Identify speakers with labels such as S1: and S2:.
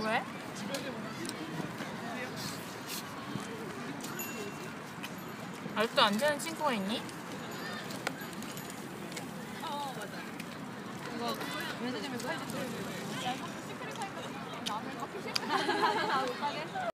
S1: 왜? 아직도 안 자는 친구가 있니?
S2: 맞아. 이거 면세점에서 할 때. 시크릿 타임 남을 커피 쉐이크 나못 가게.